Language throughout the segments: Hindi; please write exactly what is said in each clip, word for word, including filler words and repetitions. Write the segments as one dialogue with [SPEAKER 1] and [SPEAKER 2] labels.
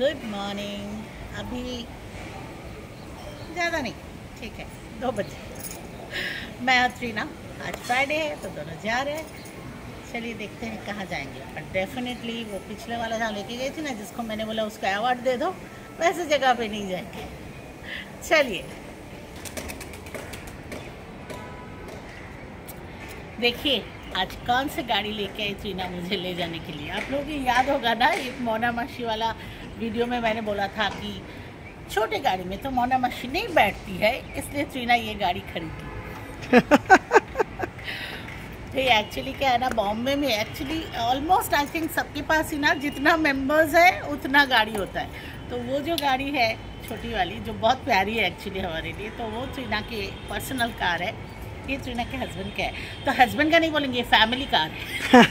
[SPEAKER 1] Good morning. अभी ज़्यादा नहीं, ठीक है, दो बजे। मैं और ट्रीना, आज फ्राइडे है तो दोनों जा रहे हैं। चलिए देखते हैं कहाँ जाएंगे। और डेफिनेटली वो पिछले वाला जहाँ लेके गई थी ना, जिसको मैंने बोला उसको अवार्ड दे दो, वैसे जगह पे नहीं जाएंगे। चलिए देखिए आज कौन सी गाड़ी लेके आई ट्रीना मुझे ले जाने के लिए। आप लोगों को याद होगा ना, एक मोना मासी वाला वीडियो में मैंने बोला था कि छोटे गाड़ी में तो मोना मासी नहीं बैठती है, इसलिए ट्रीना ये गाड़ी खरीदी। तो ये एक्चुअली क्या है ना, बॉम्बे में एक्चुअली ऑलमोस्ट आई थिंक सबके पास ही ना जितना मेंबर्स है उतना गाड़ी होता है। तो वो जो गाड़ी है छोटी वाली, जो बहुत प्यारी है एक्चुअली हमारे लिए, तो वो ट्रीना की पर्सनल कार है। ये ट्रीना के हस्बैंड का है, तो हस्बैंड का नहीं बोलेंगे, फैमिली कार है।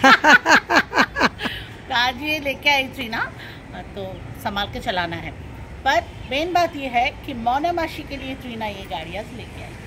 [SPEAKER 1] तो आज ये लेके आई ट्रीना, तो संभाल के चलाना है। पर मेन बात ये है कि मोना मासी के लिए ट्रीना ये गाड़ी आज लेके आई।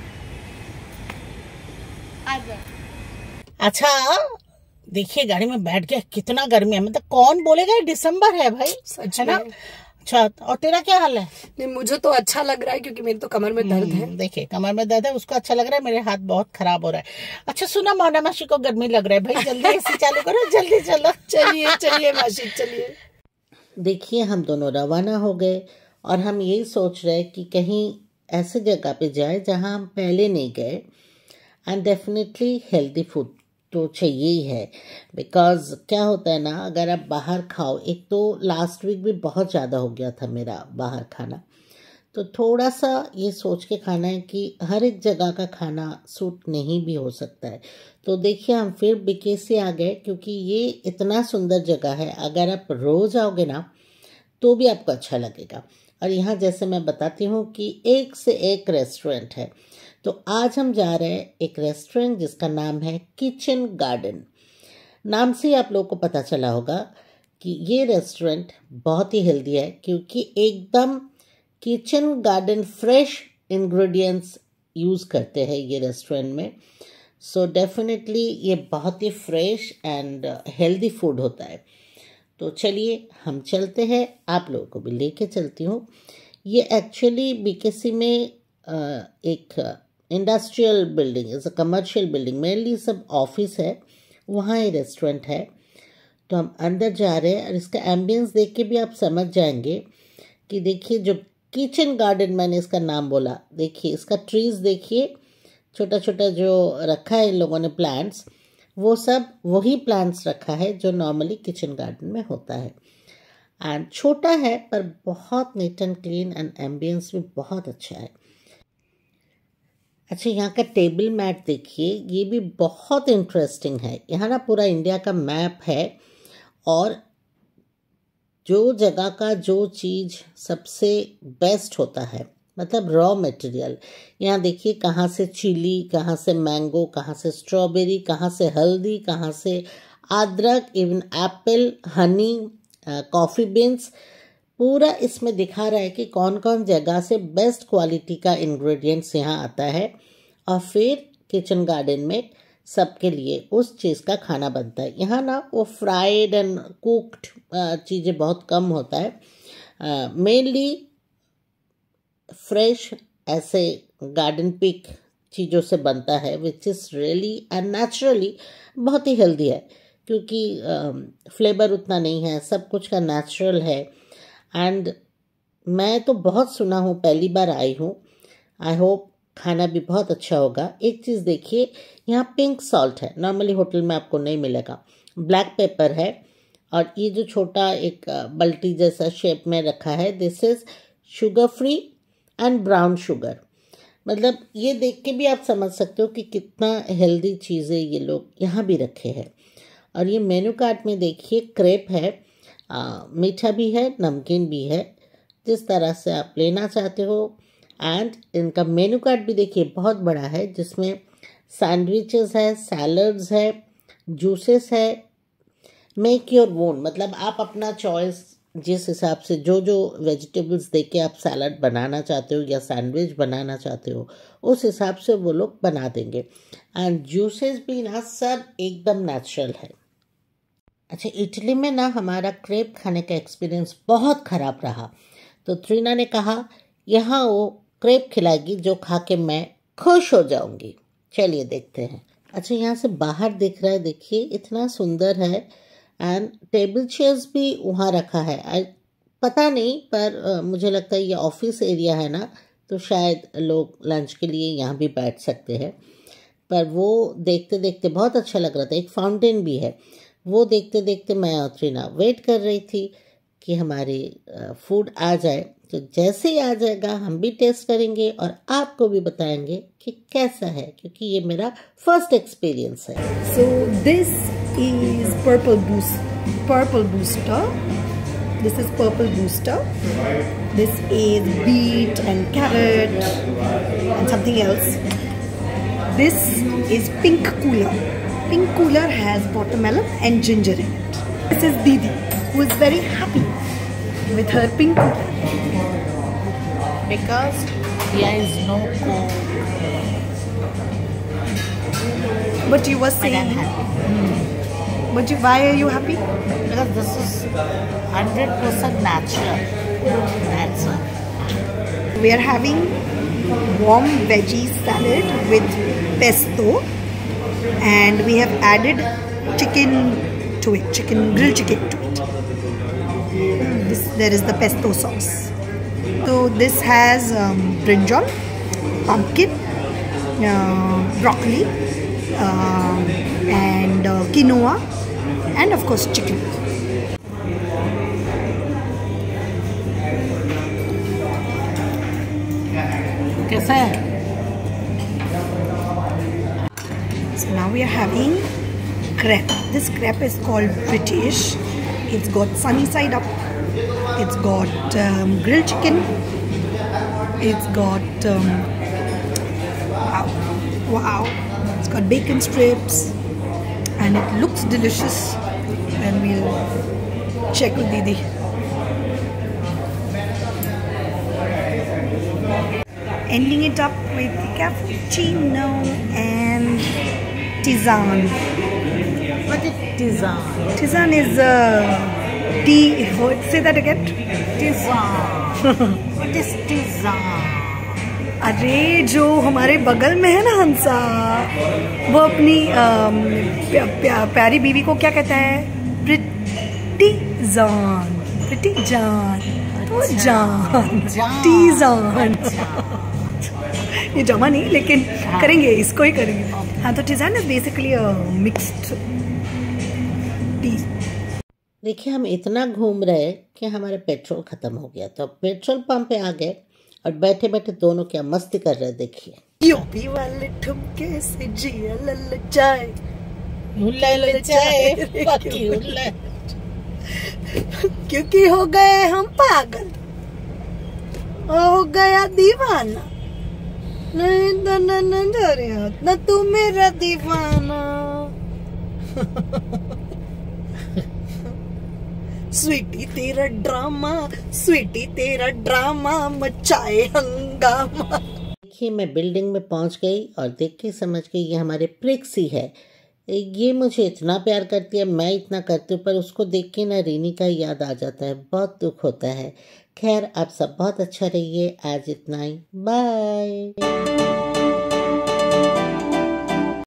[SPEAKER 1] आ अच्छा देखिए गाड़ी में बैठ गया, कितना गर्मी है, मतलब कौन बोलेगा दिसंबर है भाई,
[SPEAKER 2] सच
[SPEAKER 1] है ना।
[SPEAKER 2] में।
[SPEAKER 1] अच्छा, और तेरा क्या हाल है?
[SPEAKER 2] नहीं, मुझे तो अच्छा लग रहा है क्योंकि मेरी तो कमर में दर्द है।
[SPEAKER 1] देखिए कमर में दर्द है, उसको अच्छा लग रहा है, मेरे हाथ बहुत खराब हो रहा है। अच्छा सुना, मोना मासी को गर्मी लग रहा है भाई, जल्दी एसी चालू करो, जल्दी चलो।
[SPEAKER 2] चलिए चलिए मासी चलिए।
[SPEAKER 1] देखिए हम दोनों रवाना हो गए और हम यही सोच रहे कि कहीं ऐसे जगह पे जाए जहां हम पहले नहीं गए। एंड डेफिनेटली हेल्दी फूड तो चाहिए ही है, बिकॉज क्या होता है ना, अगर आप बाहर खाओ, एक तो लास्ट वीक भी बहुत ज़्यादा हो गया था मेरा बाहर खाना, तो थोड़ा सा ये सोच के खाना है कि हर एक जगह का खाना सूट नहीं भी हो सकता है। तो देखिए हम फिर बीकेसी आ गए, क्योंकि ये इतना सुंदर जगह है, अगर आप रोज़ आओगे ना तो भी आपको अच्छा लगेगा। और यहाँ जैसे मैं बताती हूँ कि एक से एक रेस्टोरेंट है। तो आज हम जा रहे हैं एक रेस्टोरेंट जिसका नाम है किचन गार्डन। नाम से आप लोगों को पता चला होगा कि ये रेस्टोरेंट बहुत ही हेल्दी है, क्योंकि एकदम kitchen garden fresh ingredients use करते हैं ये रेस्टोरेंट में। सो डेफिनेटली ये बहुत ही फ्रेश एंड हेल्दी फूड होता है। तो चलिए हम चलते हैं, आप लोगों को भी लेके चलती हूँ। ये एक्चुअली बीकेसी में एक industrial building, is a commercial building, mainly सब ऑफिस है, वहाँ ये रेस्टोरेंट है। तो हम अंदर जा रहे हैं और इसका एम्बियंस देख के भी आप समझ जाएंगे कि देखिए जो किचन गार्डन मैंने इसका नाम बोला, देखिए इसका ट्रीज देखिए, छोटा छोटा जो रखा है इन लोगों ने प्लांट्स, वो सब वही प्लांट्स रखा है जो नॉर्मली किचन गार्डन में होता है। एंड छोटा है पर बहुत neat and clean and ambience भी बहुत अच्छा है। अच्छा यहाँ का टेबल मैट देखिए, ये भी बहुत इंटरेस्टिंग है। यहाँ ना पूरा इंडिया का मैप है और जो जगह का जो चीज़ सबसे बेस्ट होता है, मतलब रॉ मटेरियल, यहाँ देखिए कहाँ से चिली, कहाँ से मैंगो, कहाँ से स्ट्रॉबेरी, कहाँ से हल्दी, कहाँ से अदरक, even apple, honey, coffee beans, पूरा इसमें दिखा रहा है कि कौन कौन जगह से बेस्ट क्वालिटी का इंग्रेडिएंट्स यहाँ आता है। और फिर किचन गार्डन में सबके लिए उस चीज़ का खाना बनता है। यहाँ ना वो फ्राइड एंड कुक्ड चीज़ें बहुत कम होता है, मेनली फ्रेश ऐसे गार्डन पिक चीज़ों से बनता है, which is really and naturally बहुत ही हेल्दी है, क्योंकि फ्लेवर उतना नहीं है, सब कुछ का नेचुरल है। एंड मैं तो बहुत सुना हूँ, पहली बार आई हूँ, आई होप खाना भी बहुत अच्छा होगा। एक चीज़ देखिए, यहाँ पिंक सॉल्ट है, नॉर्मली होटल में आपको नहीं मिलेगा। ब्लैक पेपर है और ये जो छोटा एक बल्टी जैसा शेप में रखा है, this is sugar free and brown sugar. मतलब ये देख के भी आप समझ सकते हो कि कितना हेल्दी चीज़ें ये लोग यहाँ भी रखे हैं। और ये मेनू कार्ड में देखिए क्रेप है, आ, मीठा भी है, नमकीन भी है, जिस तरह से आप लेना चाहते हो। एंड इनका मेनू कार्ड भी देखिए बहुत बड़ा है, जिसमें सैंडविचेस है, सैलड्स है, जूसेस है, मेक योर ओन, मतलब आप अपना चॉइस जिस हिसाब से जो जो वेजिटेबल्स दे के आप सैलड बनाना चाहते हो या सैंडविच बनाना चाहते हो, उस हिसाब से वो लोग बना देंगे। एंड जूसेस भी ना सब एकदम नेचुरल है। अच्छा, इटली में ना हमारा क्रेप खाने का एक्सपीरियंस बहुत ख़राब रहा। तो ट्रीना ने कहा यहाँ वो क्रेप खिलाएगी जो खा के मैं खुश हो जाऊंगी। चलिए देखते हैं। अच्छा, यहाँ से बाहर दिख रहा है, देखिए इतना सुंदर है। एंड टेबल चेयर्स भी वहाँ रखा है। I, पता नहीं, पर uh, मुझे लगता है ये ऑफिस एरिया है ना, तो शायद लोग लंच के लिए यहाँ भी बैठ सकते हैं। पर वो देखते देखते बहुत अच्छा लग रहा था। एक फाउंटेन भी है। वो देखते देखते मैं और ट्रीना वेट कर रही थी कि हमारी फूड आ जाए। तो जैसे ही आ जाएगा हम भी टेस्ट करेंगे और आपको भी बताएंगे कि कैसा है, क्योंकि ये मेरा फर्स्ट एक्सपीरियंस है।
[SPEAKER 2] So this is purple boost, purple booster. This is purple booster. This is beet and carrot and something else. This is pink cooler. Pink cooler has watermelon and ginger in it. This is Didi, who is very happy with her pink cooler.
[SPEAKER 1] Because there is no coke.
[SPEAKER 2] But you were saying,
[SPEAKER 1] Hmm.
[SPEAKER 2] but you, why are you happy?
[SPEAKER 1] Because this is one hundred percent natural. That's why.
[SPEAKER 2] We are having warm veggie salad with pesto, and we have added chicken to it, chicken grilled chicken to it. This, there is the pesto sauce. So this has um, brinjal, pumpkin, uh, broccoli, uh, and uh, quinoa, and of course chicken.
[SPEAKER 1] कैसा है?
[SPEAKER 2] So now we are having crepe. This crepe is called British. It's got sunny side up. It's got um, grilled chicken. It's got um, wow, wow. It's got bacon strips, and it looks delicious. And we'll check with Didi. Ending it up with cappuccino and tisane.
[SPEAKER 1] What is tisane?
[SPEAKER 2] Tisane is uh, tea. What, say that again.
[SPEAKER 1] Tisane. What is tisane?
[SPEAKER 2] अरे जो हमारे बगल में है ना हंसा, वो अपनी अम, प्या, प्या, प्यारी बीवी को क्या कहता है? प्रिटी जान, प्रिटी जान, तो जान, टी जान। ये जमा नहीं, लेकिन करेंगे, इसको ही करेंगे। हाँ, तो tisane is basically mixed tea.
[SPEAKER 1] देखिए, हम इतना घूम रहे कि हमारा पेट्रोल खत्म हो गया, तो पेट्रोल पंप पे आ गए और बैठे बैठे दोनों क्या मस्ती कर रहे, देखिए।
[SPEAKER 2] यूपी वाले ठुमके से जिया ललचाए,
[SPEAKER 1] ललचाए,
[SPEAKER 2] क्योंकि हो गए हम पागल, हो गया दीवाना, नहीं न न न न तू मेरा दीवाना। स्वीटी तेरा ड्रामा, स्वीटी तेरा ड्रामा मचाए हंगामा।
[SPEAKER 1] देखिए, मैं बिल्डिंग में पहुंच गई और देख के समझ गई ये हमारे प्रिक्सी है। ये मुझे इतना प्यार करती है, मैं इतना करती हूँ, पर उसको देख के ना रीनी का याद आ जाता है, बहुत दुख होता है। खैर, आप सब बहुत अच्छा रहिए। आज इतना ही, बाय।